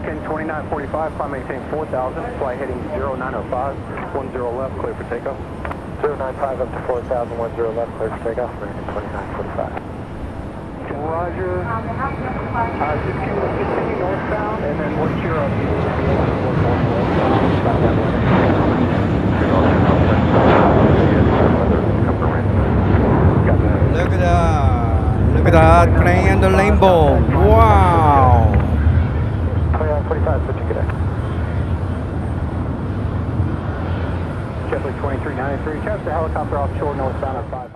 American 2945, climb maintain 4000, fly heading 0905, 10 left, clear for takeoff. 095 up to 4000, 10 left, clear for takeoff, American 2945. Roger. Just continue northbound, and then what's your Look at that plane and the rainbow. Wow. 2945, switch to cadet. JetBlue 2393, catch the helicopter offshore northbound at 5.